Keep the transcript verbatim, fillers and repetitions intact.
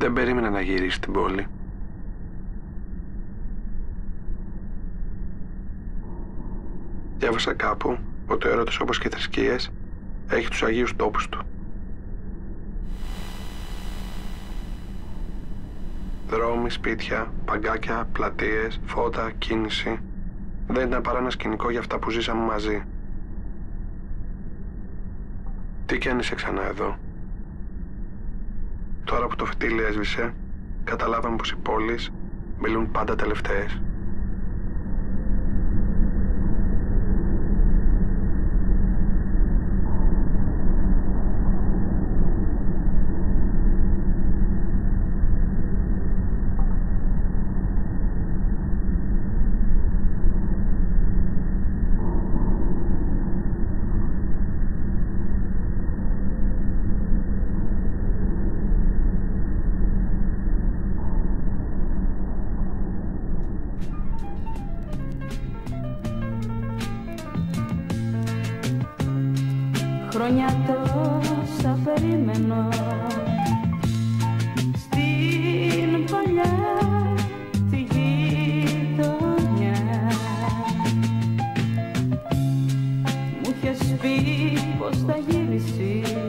Δεν περίμενα να γυρίσει στην πόλη. Διάβασα κάπου ότι ο έρωτας, όπως και οι θρησκείες, έχει τους αγίους τόπους του. Δρόμοι, σπίτια, παγκάκια, πλατείες, φώτα, κίνηση. Δεν ήταν παρά ένα σκηνικό για αυτά που ζήσαμε μαζί. Τι κι αν είσαι ξανά εδώ. Τώρα που το φυτίλι έσβησε, καταλάβαμε πως οι πόλεις μιλούν πάντα τελευταίες. Χρόνια τόσα περιμένω στην παλιά τη γειτονιά. Μου είχες πει πως θα γυρίσεις